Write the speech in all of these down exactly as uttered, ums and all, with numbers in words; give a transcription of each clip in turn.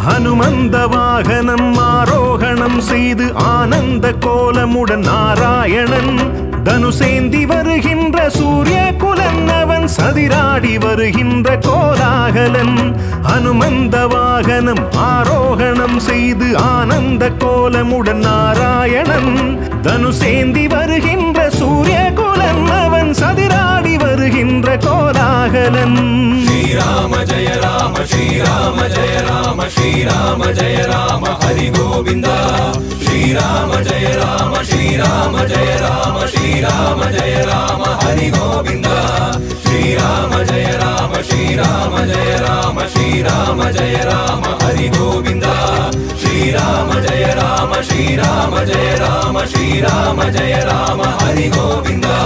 ஹனுமந்த வாகனம் ஆரோகணம் செய்து ஆனந்த கோலமுடன் நாராயணன் தனுசேந்தி வருகின்ற சூரிய குலன் அவன் சதிராடி வருகின்ற கோலாகலன் ஹனுமந்த வாகனம் ஆரோகணம் செய்து ஆனந்த கோலமுடன் நாராயணன் தனுசேந்தி வருகின்ற சூரிய குலன் அவன் சதிராடி வருகின்ற கோலாகலன் ஸ்ரீராம ஜெய ராம ஸ்ரீராம ஜெய ராம ஸ்ரீராம ஜெய ராம ஹரி கோவிந்தா ஸ்ரீராம ஜெய ராம ஸ்ரீராம ஜெய ராம ஸ்ரீராம ஜெய ராம ஹரி கோவிந்தா ஸ்ரீராம ஜெய ராம ஸ்ரீராம ஜெய ராம ஸ்ரீராம ஜெய ராம ஹரி கோவிந்தா ஸ்ரீராம ஜெய ராம ஸ்ரீராம ஜெய ராம ஸ்ரீராம ஜெய ராம ஹரி கோவிந்தா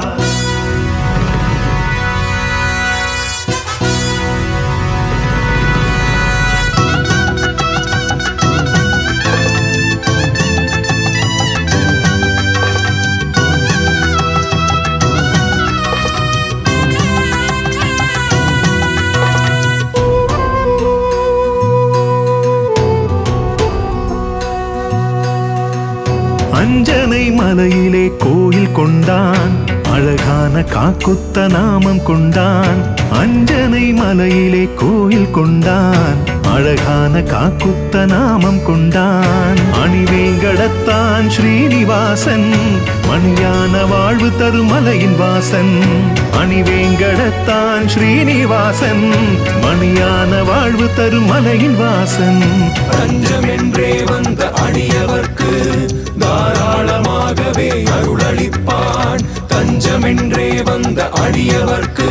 அஞ்சனை மலையிலே கோயில் கொண்டான் அழகான காக்குத்த நாமம் கொண்டான் அஞ்சனை மலையிலே கோயில் கொண்டான் அழகான காக்குத்த நாமம் கொண்டான் அணிவேங்கடத்தான் ஸ்ரீனிவாசன் மணியான வாழ்வு தருமலையின் வாசன் அணிவேங்கடத்தான் ஸ்ரீனிவாசன் மணியான வாழ்வு தருமலையின் வாசன் தஞ்சமென்றே வந்த அடியவர்க்கு தாராளமாகவே அருளளிப்பான் தஞ்சமென்றே வந்த அடியவர்க்கு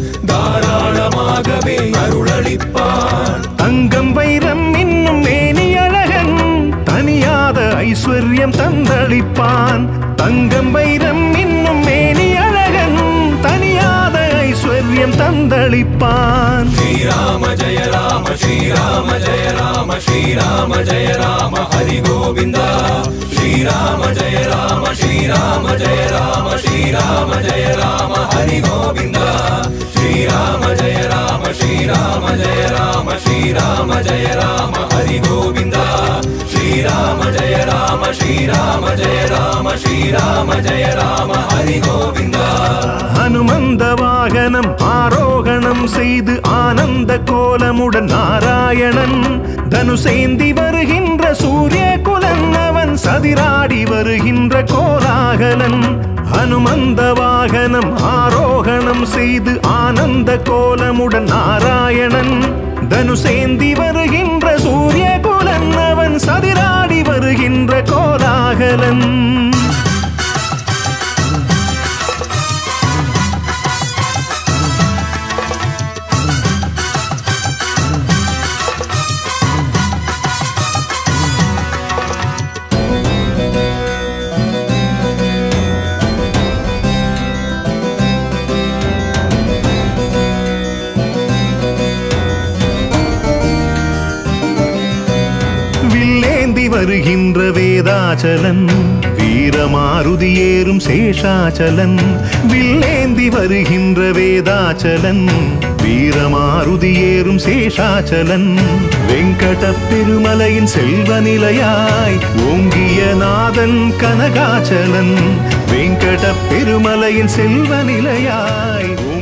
தாராளமாகவே அருளளிப்பான் தங்கம் வைரம் இன்னும் மேனி அழகன் தனியாத ஐஸ்வர்யம் தந்தளிப்பான் தங்கம் வைரம் இன்னும் மேனி அழகன் தனியாத ஐஸ்வர்யம் தந்தளிப்பான் ஸ்ரீராம ஜெய ராம ஸ்ரீராம ஜெய ராம ஸ்ரீராம ஜெய ராம ஹரி கோவிந்தா ஸ்ரீராம ஜெய ராம ஸ்ரீராம ஜெய ராம ஸ்ரீராம ஜெய ராம ஹரி கோவிந்தா ஸ்ரீராம ஜெய ராம ஸ்ரீராம ஜெய ராம ஸ்ரீராம ஜெய ராம ஹரி கோவிந்தா ஸ்ரீராம ஜெய ராம ஸ்ரீராம ஜெய ராம ஸ்ரீராம ஜெய ராம ஹரி கோவிந்தா ஹனுமந்த வாகனம் ஆரோகணம் செய்து ஆனந்த கோலமுடன் நாராயணன் தனுசேந்தி வருகின்ற சூரிய குலன் அவன் சதிராடி வருகின்ற கோலாகலன் ஹனுமந்த வாகனம் ஆரோகணம் செய்து ஆனந்த கோலமுடன் நாராயணன் தனுசேந்தி வருகின்ற சூரிய குலன் அவன் சதிராடி வருகின்ற கோலாகலன் வருகின்ற வேதாச்சலன் வீரமாருதி ஏறும் சேஷாச்சலன் வில்லேந்தி வருகின்ற வேதாச்சலன் வீரமாருதி ஏறும் சேஷாச்சலன் வெங்கட பெருமலையின் செல்வ நிலையாய் ஓங்கிய நாதன் கனகாச்சலன் வெங்கட பெருமலையின் செல்வ நிலையாய்